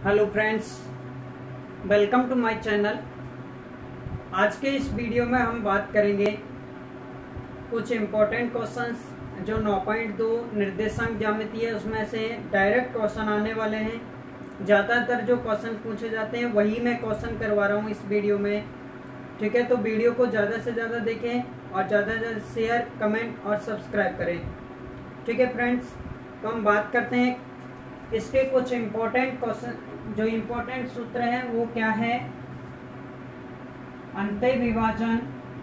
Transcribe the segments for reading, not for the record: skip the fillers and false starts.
Hello friends, welcome to my channel. आज के इस वीडियो में हम बात करेंगे कुछ इम्पोर्टेंट क्वेश्चंस जो 9.2 निर्देशांक ज्यामिति है उसमें से डायरेक्ट क्वेश्चन आने वाले हैं। ज़्यादातर जो क्वेश्चन पूछे जाते हैं वही मैं क्वेश्चन करवा रहा हूँ इस वीडियो में। ठीक है, तो वीडियो को ज़्यादा से ज़्यादा देखें और ज़्यादा से ज़्यादा शेयर, कमेंट और सब्सक्राइब करें। ठीक है फ्रेंड्स, तो हम बात करते हैं इसके कुछ इम्पोर्टेंट क्वेश्चन। जो इम्पोर्टेंट सूत्र है वो क्या है? अंतः विभाजन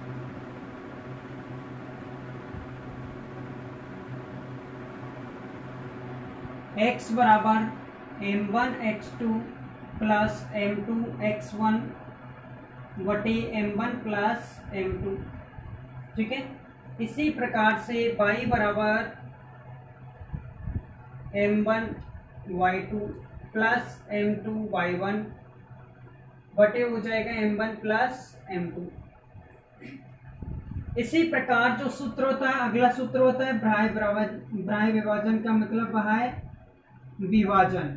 x बराबर m1 x2 plus m2 x1 बटे m1 प्लस m2। ठीक है, इसी प्रकार से y बराबर m1 y2 plus m2 y1 बटे हो जाएगा m1 प्लस m2। इसी प्रकार जो सूत्र होता है, अगला सूत्र होता है बाह्य विभाजन का मतलब बाह्य विभाजन।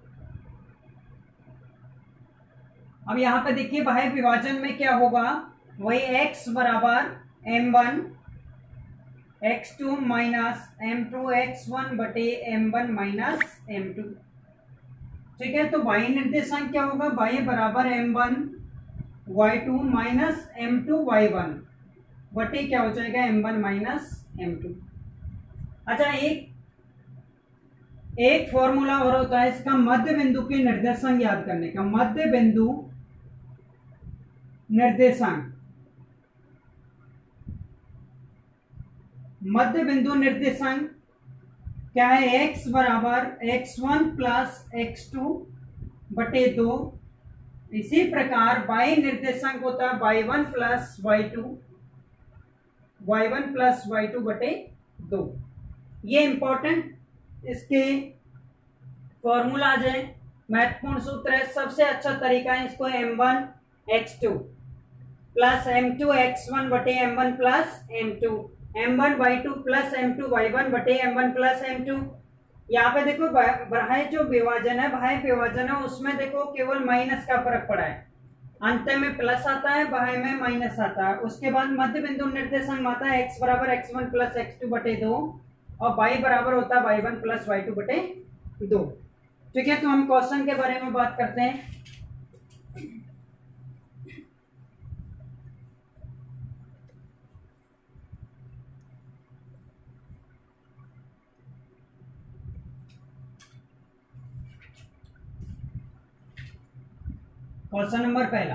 अब यहाँ पे देखिए बाह्य विभाजन में क्या होगा, वही x बराबर m1 x2 minus m2 x1 बटे m1 माइनस m2। ठीक है, तो बाह्य निर्देशांक क्या होगा, y बराबर m1 y2 minus m2 y1 बटे क्या हो जाएगा m1 माइनस m2। अच्छा, एक फॉर्मूला और होता है इसका, मध्य बिंदु के निर्देशांक याद करने का। मध्य बिंदु निर्देशांक, मध्य बिंदु निर्देशांक क्या है, x बराबर x1 प्लस x2 बटे 2। इसी प्रकार y निर्देशांक होता है y1 प्लस y2 बटे 2। ये इंपॉर्टेंट इसके फॉर्मूलाज है, महत्वपूर्ण सूत्र है। सबसे अच्छा तरीका है इसको m1 x2 plus m2 x1 बटे m1 plus m2, m1 y2 plus m2 y1 बटे m1 प्लस m2। यहाँ पे देखो बाह्य जो विभाजन है, बाह्य विभाजन है उसमें देखो केवल माइनस का फर्क पड़ा है, अंत में प्लस आता है, बाह्य में माइनस आता है। उसके बाद मध्य बिंदु निर्देशांक आता है x बराबर x1 प्लस x2 बटे 2 और y बराबर होता है y1 प्लस y2 बटे 2। ठीक है, तो हम क्वेश्चन के बारे में बात करते हैं। क्वेश्चन नंबर पहला,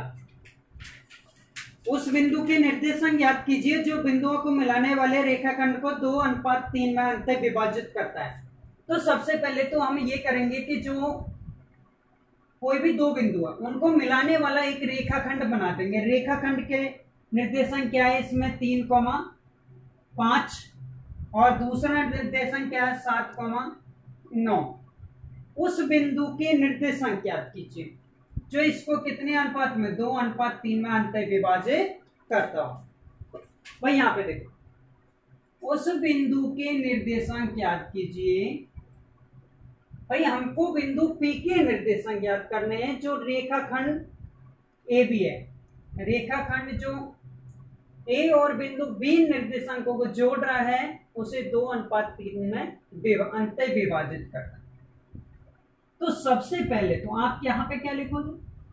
उस बिंदु के निर्देशांक याद कीजिए जो बिंदुओं को मिलाने वाले रेखाखंड को 2:3 में अंतः विभाजित करता है। तो सबसे पहले तो हम ये करेंगे कि जो कोई भी दो बिंदु है उनको मिलाने वाला एक रेखाखंड बना देंगे। रेखाखंड के निर्देशांक क्या है इसमें, 3,5 और दूसरा निर्देशांक क्या है, 7,9। उस बिंदु के निर्देशांक याद कीजिए जो इसको कितने अनुपात में, 2:3 में अंतः विभाजित करता हो। भाई यहाँ पे देखो, उस बिंदु के निर्देशांक याद कीजिए। भाई हमको बिंदु P के निर्देशांक याद करने हैं जो रेखाखंड AB है। रेखाखंड जो A और बिंदु B निर्देशांकों को जोड़ रहा है उसे 2:3 में अंतः विभाजित करता है। तो सबसे पहले तो आप यहां पे क्या लिखोगे,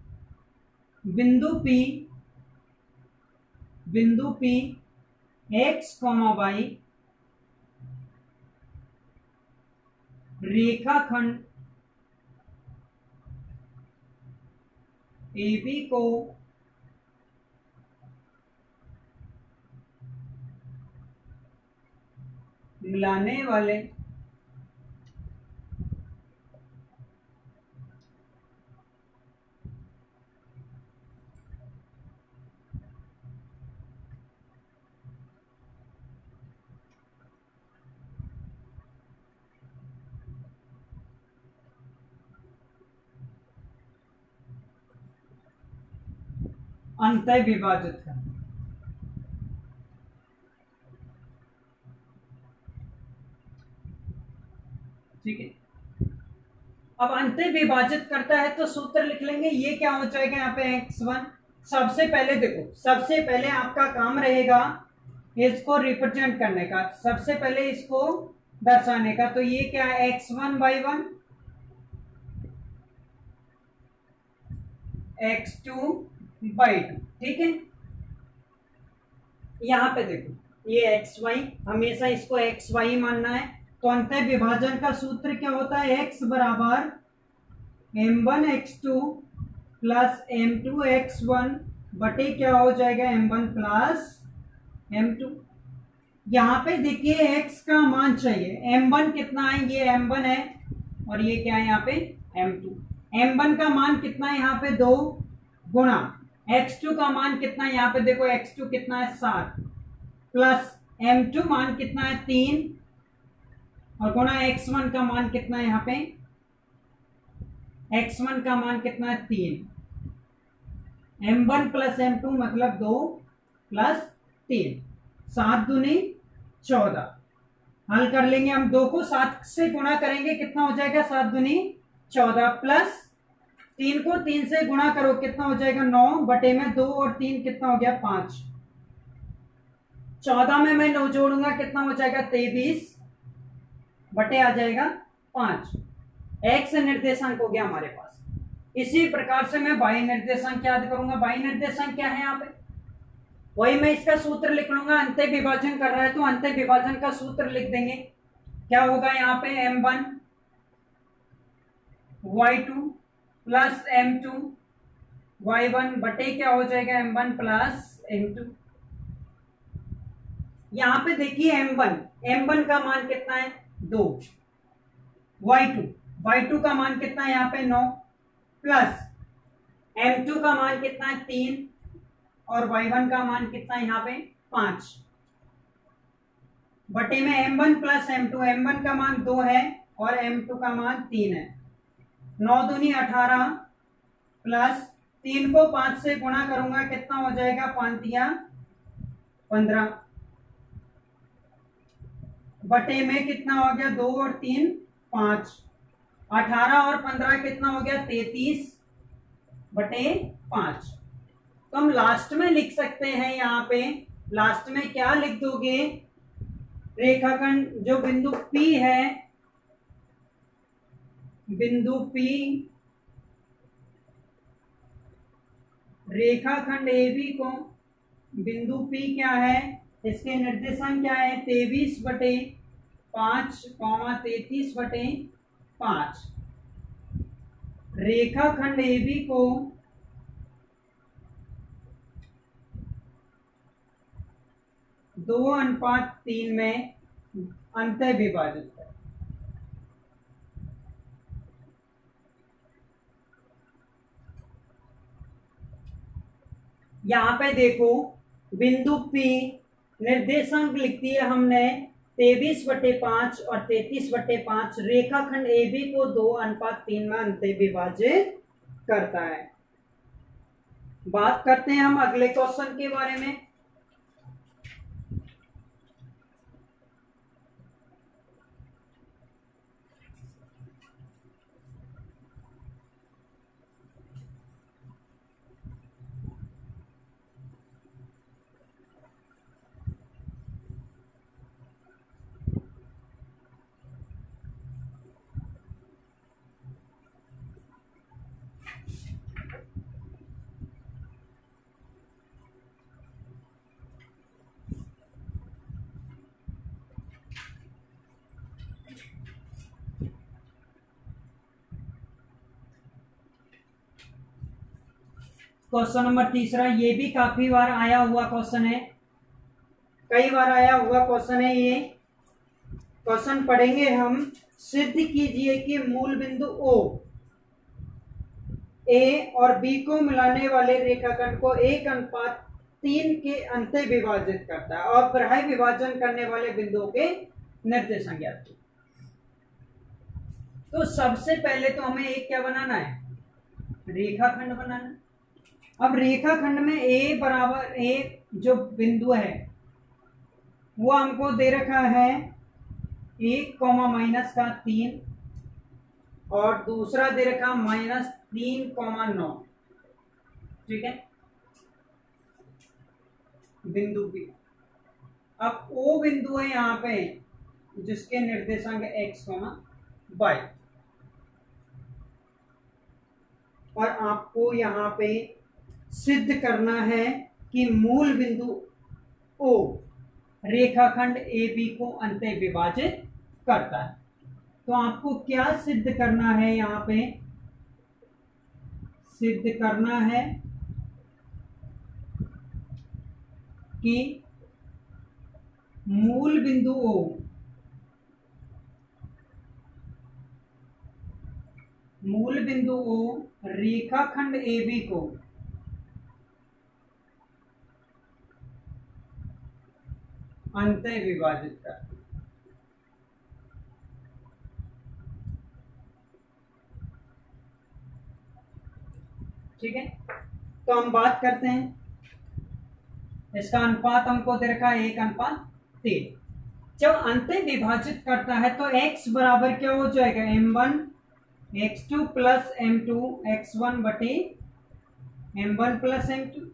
बिंदु P x, y रेखाखंड AB को मिलाने वाले अंतः विभाजित करना। ठीक है, अब अंत्य विभाजित करता है तो सूत्र लिख लेंगे। ये क्या हो जाएगा यहाँ पे x1। सबसे पहले देखो, सबसे पहले आपका काम रहेगा इसको रिप्रेजेंट करने का, सबसे पहले इसको दर्शाने का। तो ये क्या है x1/1, x2/2, ठीक है। यहां पे देखो ये xy, हमेशा इसको xy मानना है। तो अंतः विभाजन का सूत्र क्या होता है, x बराबर m1x2 प्लस m2x1 बटे क्या हो जाएगा m1 प्लस m2। यहां पे देखिए x का मान चाहिए, m1 कितना है, ये m1 है और ये क्या है यहाँ पे m2। m1 का मान कितना है यहाँ पे 2 गुणा x2 का मान कितना है यहाँ पे देखो, x2 कितना है 7 प्लस m2 मान कितना है 3 और गुणा x1 का मान कितना है यहाँ पे, x1 का मान कितना है 3। m1 प्लस m2 मतलब 2 प्लस 3, 7 दूनी 14। हल कर लेंगे हम, 2 को 7 से गुणा करेंगे कितना हो जाएगा, 7 दूनी 14 प्लस 3 को 3 से गुणा करो कितना हो जाएगा 9 बटे में 2 और 3 कितना हो गया 5। 14 में मैं 9 जोड़ूंगा कितना हो जाएगा 23 बटे आ जाएगा 5। एक्स निर्देशांक हो गया हमारे पास। इसी प्रकार से मैं y निर्देशांक याद करूंगा। y निर्देशांक क्या है यहाँ पे, वही मैं इसका सूत्र लिख लूंगा। अंत्य विभाजन कर रहा है तो अंत्य विभाजन का सूत्र लिख देंगे। क्या होगा यहाँ पे m1 y2 plus m2 y1 बटे क्या हो जाएगा m1 प्लस m2। यहां पे देखिए m1 का मान कितना है 2, y2 का मान कितना है यहाँ पे 9 प्लस m2 का मान कितना है 3 और y1 का मान कितना है यहाँ पे 5 बटे में m1 प्लस m2। m1 का मान 2 है और m2 का मान 3 है। 9 दूनी 18 प्लस 3 को 5 से गुणा करूंगा कितना हो जाएगा 5 या 15 बटे में कितना हो गया 2 और 3 5, 18 और 15 कितना हो गया 33 बटे 5। तो हम लास्ट में लिख सकते हैं, यहाँ पे लास्ट में क्या लिख दोगे, रेखाखंड जो बिंदु P है, बिंदु P रेखाखंड AB को, बिंदु P क्या है, इसके निर्देशांक क्या है 23 बटे 5, 33 बटे 5। रेखाखंड AB को दो अनुपात 3 में अंतः विभाजित कर। यहां पे देखो बिंदु P निर्देशांक लिख दिए हमने 23 बटे 5 और 33 बटे 5। रेखाखंड AB को 2:3 में अंतः विभाजित करता है। बात करते हैं हम अगले क्वेश्चन के बारे में। क्वेश्चन नंबर 3, ये भी काफी बार आया हुआ क्वेश्चन है, कई बार आया हुआ क्वेश्चन है। ये क्वेश्चन पढ़ेंगे हम। सिद्ध कीजिए कि मूल बिंदु O A और B को मिलाने वाले रेखाखंड को 1:3 के अंतः विभाजित करता है और बाह्य विभाजन करने वाले बिंदुओं के निर्देशांक ज्ञात कीजिए। तो सबसे पहले तो हमें एक क्या बनाना है, रेखाखंड बनाना है। अब रेखाखंड में A बराबर A जो बिंदु है वो हमको दे रखा है 1, -3 और दूसरा दे रखा -3,9। ठीक है, बिंदु बी। अब ओ बिंदु है यहाँ पे जिसके निर्देशांक x, y, और आपको यहाँ पे सिद्ध करना है कि मूल बिंदु O रेखाखंड AB को अंतः विभाजित करता है। तो आपको क्या सिद्ध करना है, यहाँ पे सिद्ध करना है कि मूल बिंदु O रेखाखंड AB को अंतः विभाजित करता है। ठीक है, तो हम बात करते हैं, इसका अनुपात हमको दे रखा है 1:3। जब अंतः विभाजित करता है तो x बराबर क्या हो जाएगा, m1 x2 plus m2 x1 बटे m1 प्लस m2,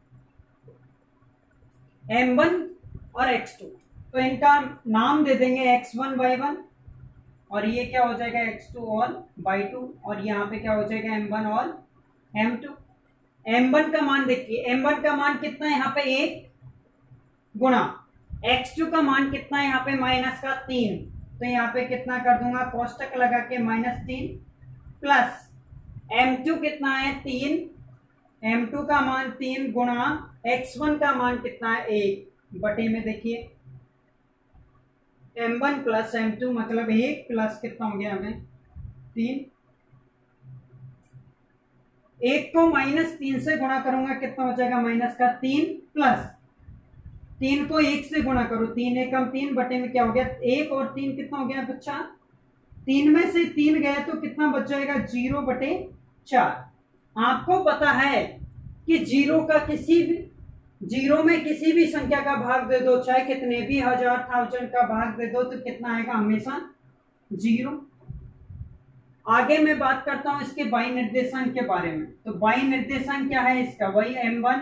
m1 और x2, तो इनका नाम दे देंगे x1 y1, और ये क्या हो जाएगा x2 और y2, और यहाँ पे क्या हो जाएगा m1 और m2। m1 का मान देखिए, m1 का मान कितना है यहाँ पे 1 गुणा x2 का मान कितना है यहाँ पे -3, तो यहाँ पे कितना कर दूंगा, कोष्टक लगा के -3 प्लस m2 कितना है 3, m2 का मान 3 गुणा x1 का मान कितना है 1 बटे में देखिए m1 प्लस m2 मतलब 1 प्लस कितना हो गया हमें 3, 1 को -3 से गुणा करूंगा कितना हो जाएगा -3 प्लस 3 को 1 से गुणा करो, 3 एकम 3 बटे में क्या हो गया 1 और 3 कितना हो गया बच्चा, 3 में से 3 गया तो कितना बच जाएगा 0/4। आपको पता है कि जीरो में किसी भी संख्या का भाग दे दो, चाहे कितने भी 1000 का भाग दे दो, तो कितना आएगा हमेशा 0। आगे मैं बात करता हूं इसके बाई निर्देशांक के बारे में। तो बाई निर्देशांक क्या है इसका, वही m1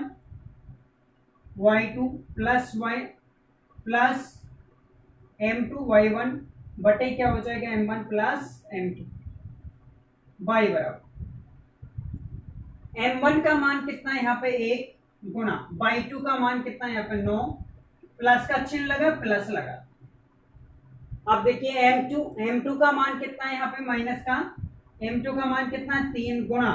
y2 plus y plus m2 y1 बटे क्या हो जाएगा m1 प्लस m2, y बराबर m1 का मान कितना है यहाँ पे 1 गुणा y2 का मान कितना है यहाँ पे 9, प्लस का चिन्ह लगा प्लस लगा। अब देखिए m2 का मान कितना है यहाँ पे माइनस का, m2 का मान कितना है 3 गुणा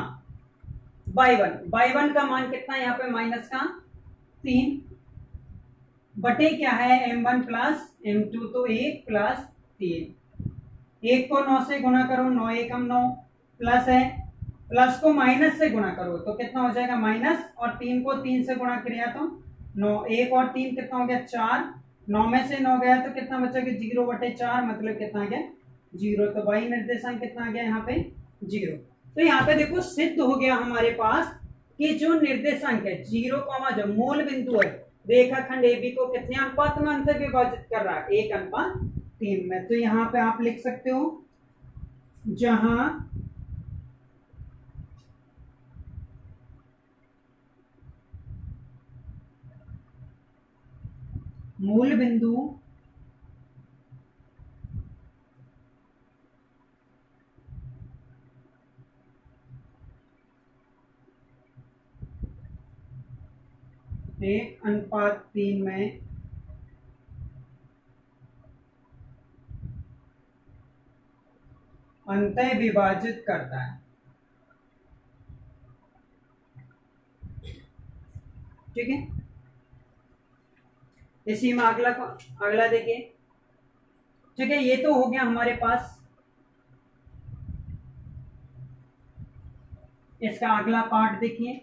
y1 का मान कितना है यहाँ पे माइनस का 3 बटे क्या है m1 प्लस m2, तो 1 प्लस 3, 1 को 9 से गुणा करो, 9 एकम 9 प्लस है, प्लस को माइनस से गुणा करो तो कितना हो जाएगा माइनस, और 3 को 3 से गुणा किया तो 9, 1 और 3 कितना हो गया 4, 9 में से 9 गया तो कितना बचेगा 0/4, मतलब कितना आ गया 0। तो बाई निर्देशांक कितना आ गया यहाँ पे 0। तो यहाँ पे देखो सिद्ध हो गया हमारे पास कि जो निर्देशांक है 0, जो मूल बिंदु है रेखाखंड AB को कितने अनुपात में अंतर विभाजित कर रहा है 1:3 में। तो यहाँ पे आप लिख सकते हो, जहां मूल बिंदु एक अनुपात 3 में अंतः विभाजित करता है। ठीक है, इसी में अगला देखिए। ठीक है, ये तो हो गया हमारे पास, इसका अगला पार्ट देखिए।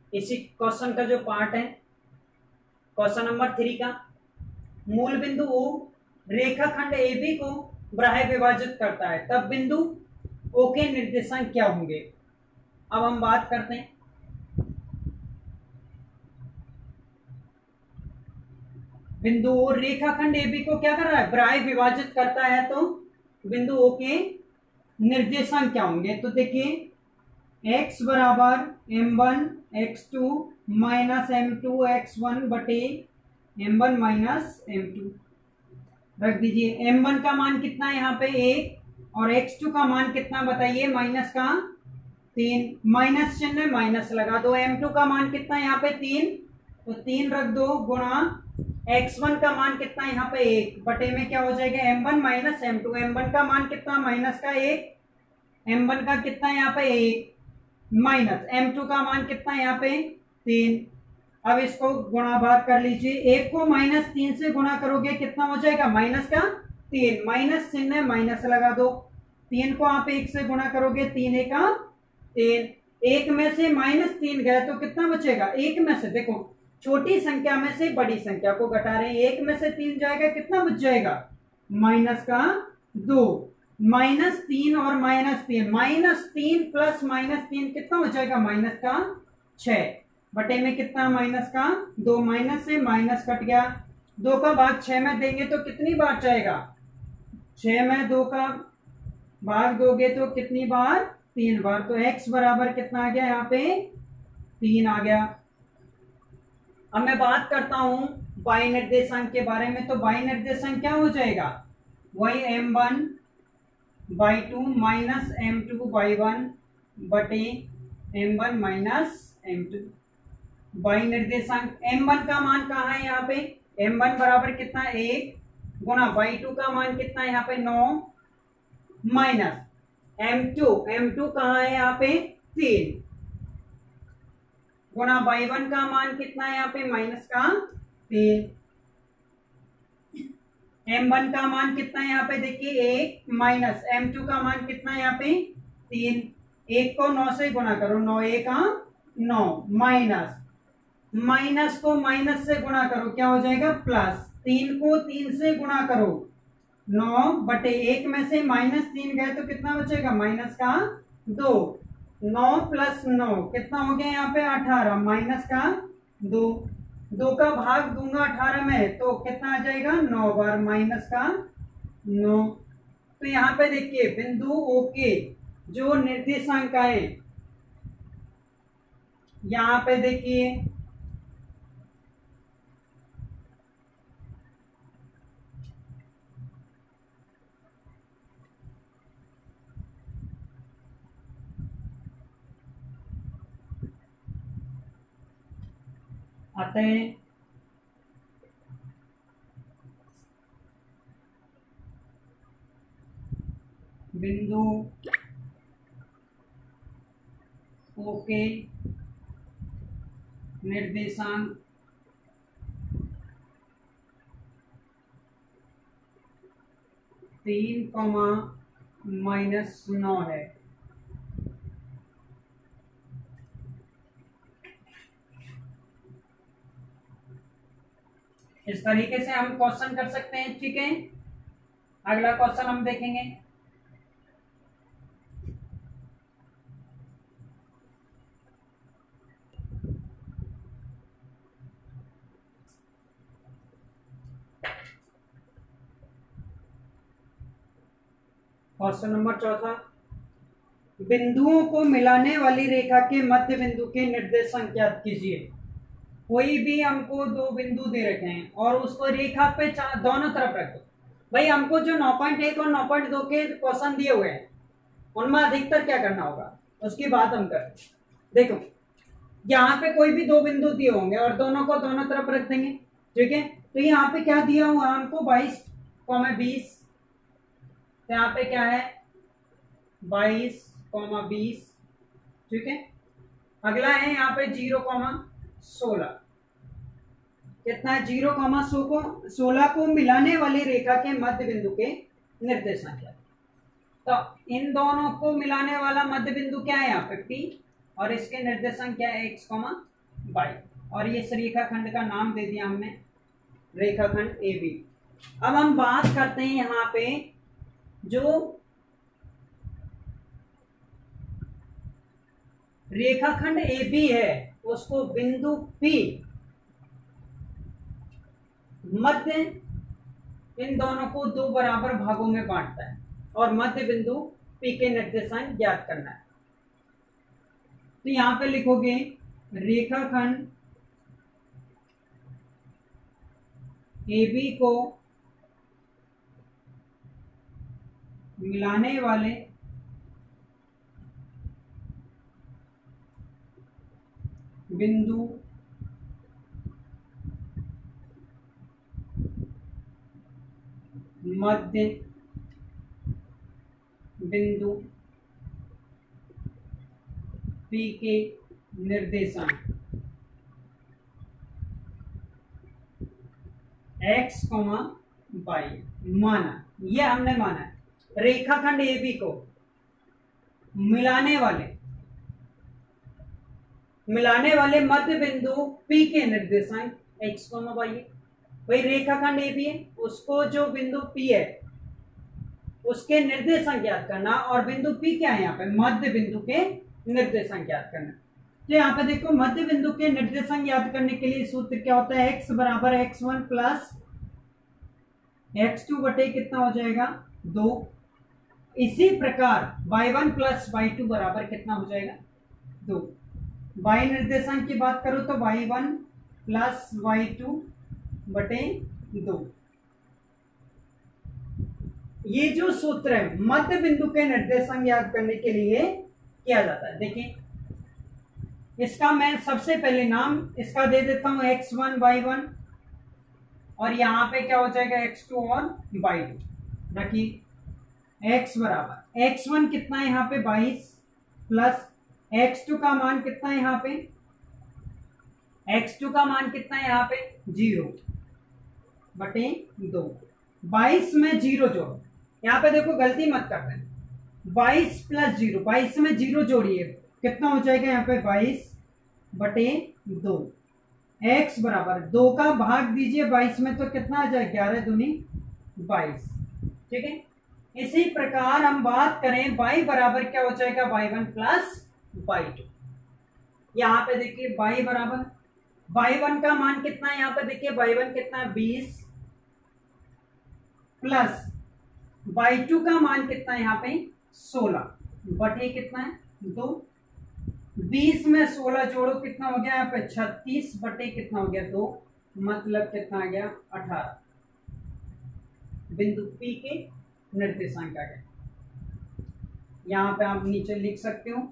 इसी क्वेश्चन का जो पार्ट है क्वेश्चन नंबर 3 का, मूल बिंदु O रेखाखंड AB को बाह्य विभाजित करता है, तब बिंदु O के निर्देशांक क्या होंगे। अब हम बात करते हैं, बिंदु O रेखाखंड AB को क्या कर रहा है, बाह्य विभाजित करता है, तो बिंदु O के निर्देशांक क्या होंगे। तो देखिए x बराबर m1 x2 minus m2 x1 बटे m1 माइनस m2 रख दीजिए। m1 का मान कितना है यहाँ पे 1 और x2 का मान कितना बताइए, माइनस का 3, माइनस चिन्ह माइनस लगा दो। m2 का मान कितना है यहाँ पे 3, तो 3 रख दो, गुणा x1 का मान कितना है यहाँ पे 1 बटे में क्या हो जाएगा m1 माइनस m2। m1 का मान कितना माइनस का 1, m1 का कितना है यहाँ पे 1 माइनस m2 का मान कितना है यहाँ पे 3। अब इसको गुणा भाग कर लीजिए, 1 को माइनस 3 से गुणा करोगे कितना हो जाएगा माइनस का 3, माइनस चिन्ह माइनस लगा दो। 3 को आप 1 से गुणा करोगे 3 एका 3, 1 में से माइनस 3 गए तो कितना बचेगा, 1 में से देखो छोटी संख्या में से बड़ी संख्या को घटा रहे हैं, 1 में से 3 जाएगा कितना बच जाएगा माइनस का 2, माइनस 3 और माइनस 3, माइनस 3 प्लस माइनस 3 कितना हो जाएगा माइनस का 6 बटे में कितना माइनस का 2, माइनस से माइनस कट गया, 2 का भाग 6 में देंगे तो कितनी बार जाएगा, 6 में 2 का भाग दोगे तो कितनी बार 3 बार। तो x बराबर कितना आ गया यहाँ पे 3 आ गया। अब मैं बात करता हूं y निर्देशांक के बारे में, तो y निर्देशांक क्या हो जाएगा, वही m1 by 2 minus m2 by 1 बटे m1 माइनस m2। y निर्देशांक m1 का मान कहाँ है यहाँ पे, m1 बराबर कितना 1 गुणा y2 का मान कितना है यहाँ पे 9 माइनस m2 कहाँ है यहाँ पे 3 गुणा y1 का मान कितना है यहाँ पे माइनस का 3। m1 का मान कितना है यहाँ पे देखिए 1 माइनस m2 का मान कितना है यहाँ पे 3, 1 को 9 से गुणा करो, 9 1 9 माइनस, माइनस को माइनस से गुणा करो क्या हो जाएगा प्लस, 3 को 3 से गुणा करो 9 बटे 1 में से माइनस 3 गए तो कितना बचेगा माइनस का 2, 9 प्लस 9 कितना हो गया यहाँ पे 18 माइनस का 2, 2 का भाग दूंगा 18 में तो कितना आ जाएगा 9 बार माइनस का 9। तो यहाँ पे देखिए बिंदु O के जो निर्देशांक है, यहाँ पे देखिए आते हैं बिंदु O के निर्देशांक 3, -9 है। इस तरीके से हम क्वेश्चन कर सकते हैं, ठीक है। अगला क्वेश्चन हम देखेंगे, क्वेश्चन नंबर 4, बिंदुओं को मिलाने वाली रेखा के मध्य बिंदु के निर्देशांक ज्ञात कीजिए। कोई भी हमको दो बिंदु दे रखे हैं और उसको रेखा पे दोनों तरफ रख दो। भाई हमको जो 9.1 और 9.2 के क्वेश्चन दिए हुए हैं उनमें अधिकतर क्या करना होगा उसकी बात हम करें। देखो यहाँ पे कोई भी दो बिंदु दिए होंगे और दोनों को दोनों तरफ रख देंगे, ठीक है। तो यहाँ पे क्या दिया हुआ हमको 22, तो यहाँ पे क्या है 22, ठीक है। अगला है यहाँ पे 0,16, कितना है 0,16 को मिलाने वाली रेखा के मध्य बिंदु के निर्देशांक है। तो इन दोनों को मिलाने वाला मध्य बिंदु क्या है यहाँ पे P और इसके निर्देशांक क्या है x, बाई, और इस रेखाखंड का नाम दे दिया हमने रेखाखंड ए बी। अब हम बात करते हैं यहाँ पे जो रेखाखंड ए बी है उसको बिंदु P मध्य इन दोनों को दो बराबर भागों में बांटता है और मध्य बिंदु P के निर्देशांक ज्ञात करना है। तो यहां पे लिखोगे रेखाखंड AB को मिलाने वाले बिंदु मध्य बिंदु P के निर्देशांक x, y माना, ये हमने माना है। रेखाखंड AB को मिलाने वाले मध्य बिंदु P के निर्देशांक x, y है। वही रेखाखंड AB है, उसको जो बिंदु P है उसके निर्देशांक ज्ञात करना, और बिंदु P क्या है यहाँ पे, मध्य बिंदु के निर्देशांक ज्ञात करना। तो यहाँ पे देखो मध्य बिंदु के निर्देशांक ज्ञात करने के लिए सूत्र क्या होता है, x बराबर x1 प्लस x2 बटे कितना हो जाएगा 2। इसी प्रकार y1 प्लस y2 बराबर कितना हो जाएगा 2। y निर्देशांक की बात करो तो y1 प्लस y2 बटे 2। ये जो सूत्र है मध्य बिंदु के निर्देशांक ज्ञात करने के लिए किया जाता है। देखिए इसका मैं सबसे पहले नाम इसका दे देता हूं x1 y1, और यहां पे क्या हो जाएगा x2 और y2। रखिए x बराबर x1 कितना है यहाँ पे 22 प्लस x2 का मान कितना है यहाँ पे, x2 का मान कितना है यहाँ पे 0 बटे 2। 22 में 0 जोड़ो, यहाँ पे देखो गलती मत कर देना, 22 प्लस 0, 22 में 0 जोड़िए कितना हो जाएगा यहाँ पे 22 बटे 2। x बराबर 2 का भाग दीजिए 22 में तो कितना आ जाए 11 दूनी 22। ठीक है, इसी प्रकार हम बात करें y बराबर क्या हो जाएगा y1 प्लस y2। यहाँ पे देखिए y बराबर y1 का मान कितना है, यहाँ पे देखिए y1 कितना है 20 प्लस y2 का मान कितना है यहाँ पे 16 बटे कितना है 2। 20 में 16 जोड़ो कितना हो गया यहाँ पे 36 बटे कितना हो गया 2, मतलब कितना आ गया 18। बिंदु P के निर्देशांक आ गया। यहाँ पे आप नीचे लिख सकते हो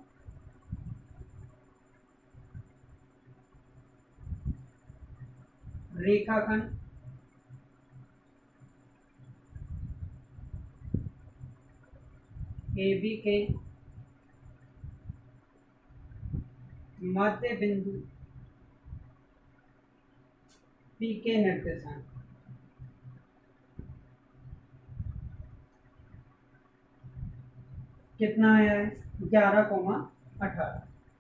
रेखाखंड AB के मध्य बिंदु P के निर्देशांक कितना आया है 11,18।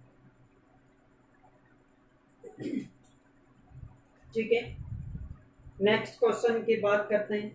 ठीक है, नेक्स्ट क्वेश्चन की बात करते हैं।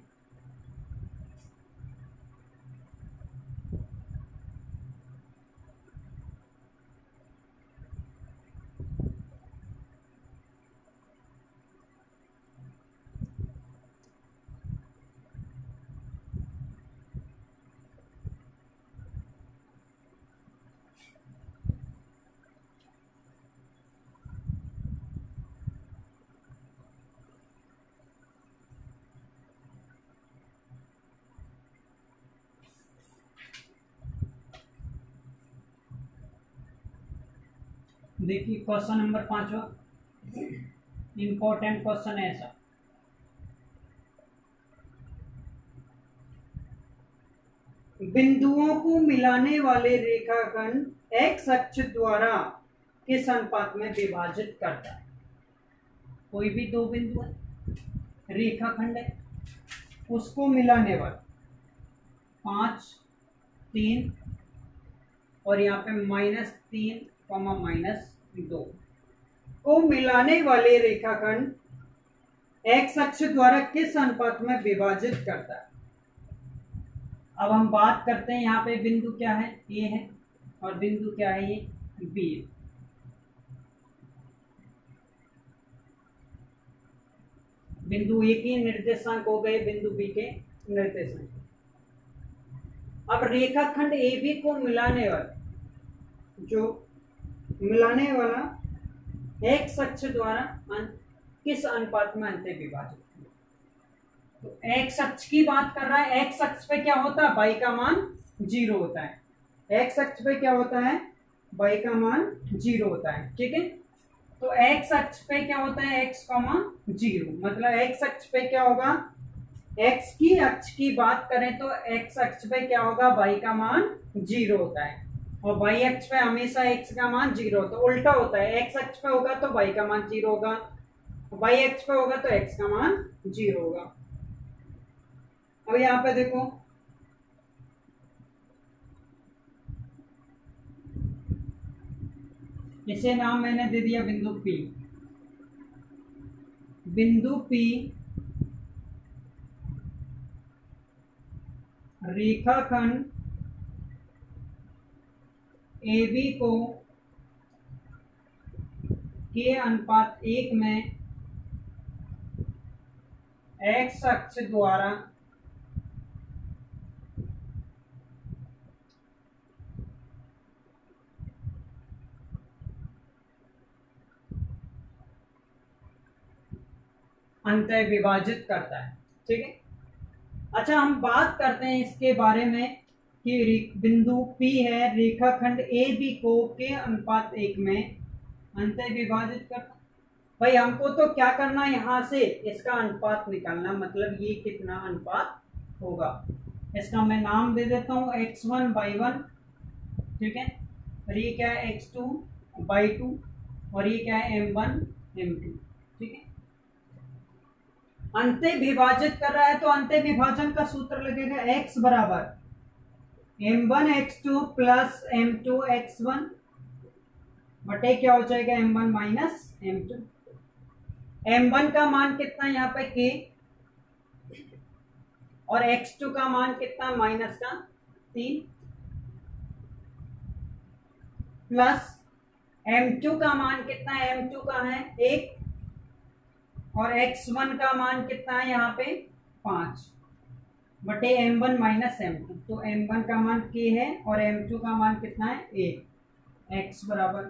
देखिए क्वेश्चन नंबर 5वां इंपॉर्टेंट क्वेश्चन है ऐसा। बिंदुओं को मिलाने वाले रेखाखंड x अक्ष द्वारा किस अनुपात में विभाजित करता है। कोई भी दो बिंदु है, रेखाखंड है, उसको मिलाने वाले 5 3 और यहाँ पे -3, -2, को मिलाने वाले रेखाखंड एक्स अक्ष द्वारा किस अनुपात में विभाजित करता है। अब हम बात करते हैं, यहाँ पे बिंदु क्या है, ए है, और बिंदु क्या है, ये बी है। बिंदु ए के निर्देशांक हो गए बिंदु बी के निर्देशांक। अब रेखाखंड ए बी को मिलाने वाला एक्स अक्ष द्वारा किस अनुपात में अंत विभाजित। तो एक्स अक्ष की बात कर रहा है, एक्स अक्ष पे क्या होता है, y का मान 0 होता है। एक्स अक्ष पे क्या होता है, y का मान 0 होता है, ठीक है। तो एक्स अक्ष पे क्या होता है, x, 0, मतलब एक्स अक्ष पे क्या होगा, एक्स की अक्ष की बात करें तो एक्स अक्ष पे क्या होगा, y का मान 0 होता है, और y अक्ष पे हमेशा x का मान 0 होता है। उल्टा होता है, एक्स अक्ष पे होगा तो y का मान 0 होगा, y अक्ष पे होगा तो x का मान 0 होगा। अब यहां पे देखो, इसे नाम मैंने दे दिया बिंदु P। बिंदु P रेखाखंड AB को के अनुपात 1 में एक्स अक्ष द्वारा अंतः विभाजित करता है, ठीक है। अच्छा, हम बात करते हैं इसके बारे में कि बिंदु P है, रेखाखंड AB को के अनुपात 1 में अंतः विभाजित करता। भाई हमको तो क्या करना है, यहां से इसका अनुपात निकालना, मतलब ये कितना अनुपात होगा। इसका मैं नाम दे देता हूं x1/1, ठीक है, और ये क्या है x2/2, और ये क्या है m1/m2, ठीक है। अंत्य विभाजित कर रहा है तो अंत्य विभाजन का सूत्र लगेगा x बराबर m1x2 प्लस m2x1 बटे क्या हो जाएगा m1 माइनस m2। m1 का मान कितना यहाँ पे k, और x2 का मान कितना माइनस का 3, प्लस m2 का मान कितना है, m2 का है 1, और x1 का मान कितना है यहाँ पे 5 बटे m1 माइनस m2। तो m1 का मान k है और m2 का मान कितना है 1, x बराबर,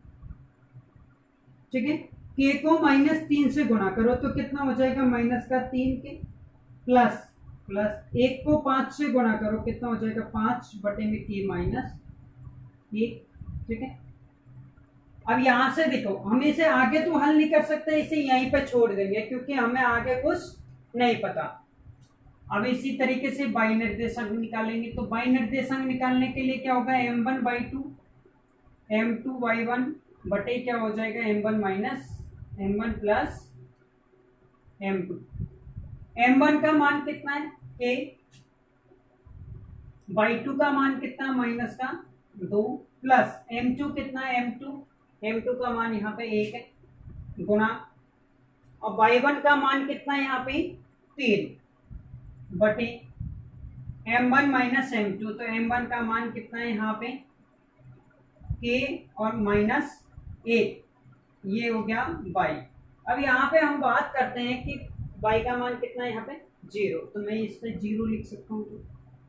ठीक है। k को -3 से गुणा करो तो कितना हो जाएगा -3k, प्लस 1 को 5 से गुणा करो कितना हो जाएगा 5 बटे में k -1, ठीक है। अब यहां से देखो, हम इसे आगे तो हल नहीं कर सकते, इसे यहीं पे छोड़ देंगे क्योंकि हमें आगे कुछ नहीं पता। अब इसी तरीके से बाई निर्देशांक निकालेंगे, तो बाई निर्देशांक निकालने के लिए क्या होगा m1/2 m2/1 बटे क्या हो जाएगा m1 minus m1 plus m2। m1 का मान कितना है k/2 का मान कितना माइनस का 2, प्लस m2 कितना है m2 का मान यहाँ पे 1 है, गुणा, और y1 का मान कितना है यहाँ पे 3 बटे m1 माइनस m2। तो m1 का मान कितना है यहाँ पे k और -1, ये हो गया y। अब यहाँ पे हम बात करते हैं कि y का मान कितना है यहाँ पे 0, तो मैं इस पे 0 लिख सकता हूँ,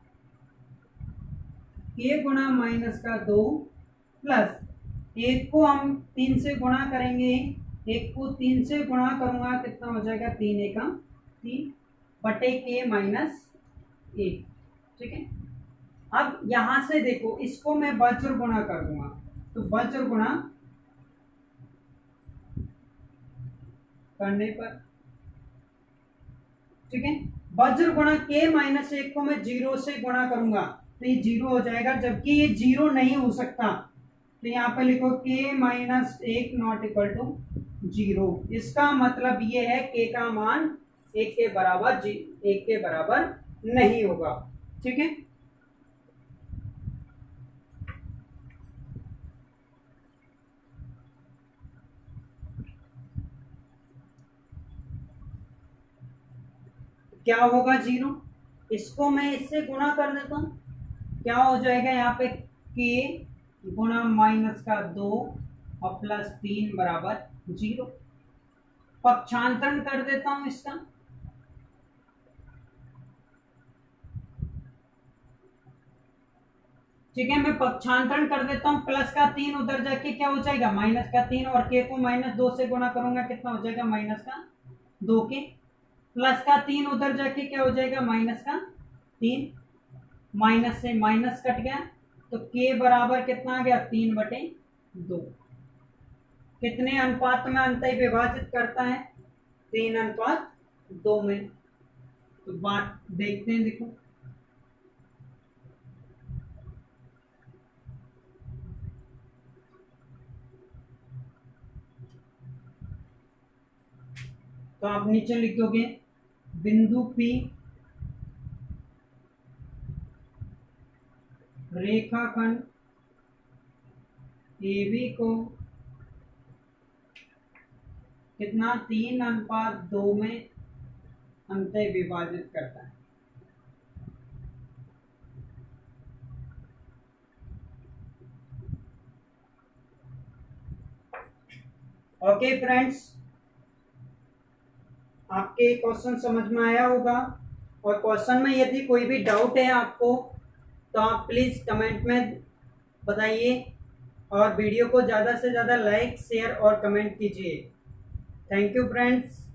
k गुणा माइनस का 2 प्लस 1 को हम 3 से गुणा करेंगे, 1 को 3 से गुणा करूंगा कितना हो जाएगा 3 एकम 3 बटे k -1, ठीक है। अब यहां से देखो, इसको मैं वज्र गुणा कर दूंगा, तो वज्र गुणा करने पर, ठीक है, वज्र गुणा k -1 को मैं 0 से गुणा करूंगा तो ये 0 हो जाएगा, जबकि ये 0 नहीं हो सकता, तो यहाँ पे लिखो k -1 नॉट इक्वल टू 0। इसका मतलब ये है k का मान 1 के बराबर नहीं होगा, ठीक है। क्या होगा 0। इसको मैं इससे गुणा कर देता हूँ, क्या हो जाएगा यहाँ पे k गुणा -2 और +3 बराबर 0। पक्षांतरण कर देता हूं इसका, ठीक है। मैं पक्षांतरण कर देता हूं, +3 उधर जाके क्या हो जाएगा -3, और k को -2 से गुणा करूंगा कितना हो जाएगा -2 के, +3 उधर जाके क्या हो जाएगा -3, माइनस से माइनस कट गया तो k बराबर कितना आ गया 3/2। कितने अनुपात में अंतः विभाजित करता है 3:2 में। तो बात देखते हैं, देखो तो आप नीचे लिख दोगे बिंदु P रेखाखंड AB को कितना 3:2 में अंतः विभाजित करता है। ओके फ्रेंड्स, आपके क्वेश्चन समझ में आया होगा, और क्वेश्चन में यदि कोई भी डाउट है आपको तो आप प्लीज कमेंट में बताइए, और वीडियो को ज़्यादा से ज़्यादा लाइक शेयर और कमेंट कीजिए। Thank you friends.